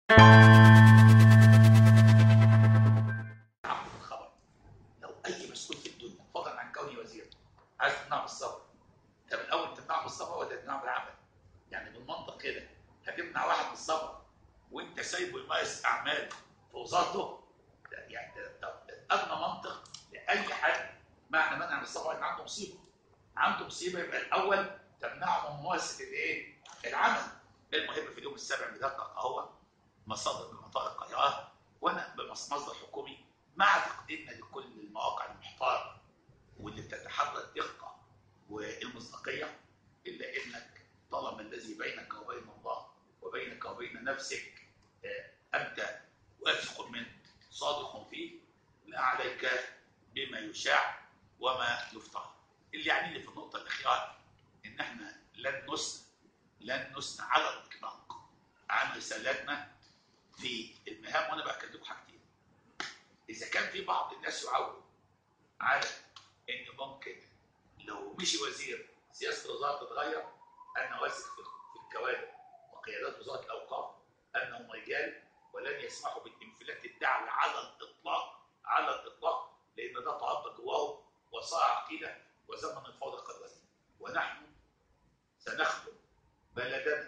في الخبر. لو اي مسؤول في الدنيا فضلا عن كوني وزير عايز تمنعه بالصبر، طب الاول تمنعه بالصبر ولا تمنعه بالعمل؟ يعني بالمنطق كده هتمنع واحد بالصبر وانت سايبه يمارس اعمال في وزارته؟ يعني ده ادنى منطق لاي حد. معنى منع بالصبر ان عنده مصيبه، عنده مصيبه، يبقى الاول تمنعه من ممارسه الايه؟ العمل. المهم في اليوم السابع بدقق اهو مصادر من مطار القاهره، وانا بمصدر حكومي مع تقديمنا لكل المواقع المحترمه واللي بتتحرى الدقه والمصداقيه، الا انك طالما الذي بينك وبين الله وبينك وبين نفسك انت واثق منه صادق فيه، لا عليك بما يشاع وما يفترض. اللي يعنيني في النقطه الاخيره ان احنا لن نثنى على الاطلاق عن رسالتنا في المهام. وانا بكلمكم حاجتين: اذا كان في بعض الناس يعول على ان ممكن لو مشي وزير سياسه الوزاره تتغير، انا واثق في الكوادر وقيادات وزاره الاوقاف انهم رجال ولن يسمحوا بالانفلات الدعوي على الاطلاق، على الاطلاق، لان ده تربى جواهم وصار عقيده، وزمن الفوضى قد وزن. ونحن سنخدم بلدنا